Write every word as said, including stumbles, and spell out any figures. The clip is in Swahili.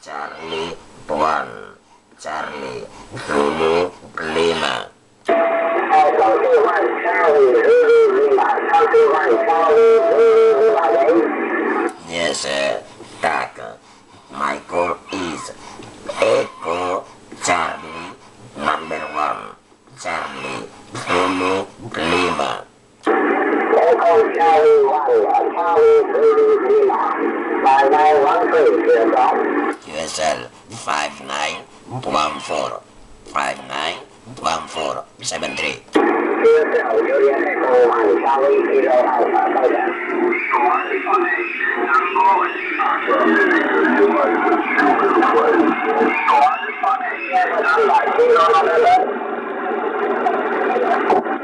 Charlie One Charlie Zulu lima. Yes, uh, tak. Michael is Echo Charlie number one Charlie Zulu lima. Echo Charlie one Charlie Zulu lima. Five nine one three U S L five nine one four five nine one four seven three. U S L Juliet Echo one Charlie Kilo Alpha. Thank you.